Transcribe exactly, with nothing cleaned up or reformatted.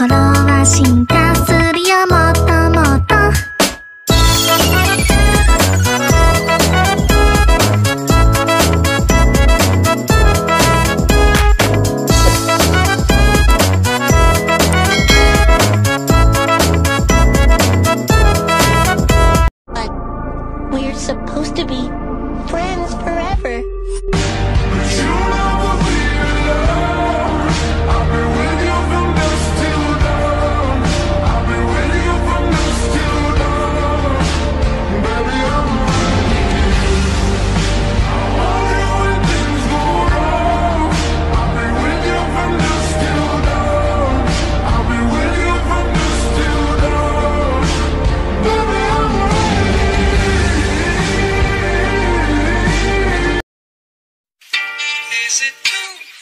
心は進化するよもっともっと We're supposed to be friends forever. But you'll never be alone. I'll be with you from dusk till dawn. I'll be with you from dusk till dawn. Baby, I'm ready. I'll hold you when things go wrong. I'll be with you from dusk till dawn. I'll be with you from dusk till dawn. Baby, I'm ready. Is it true?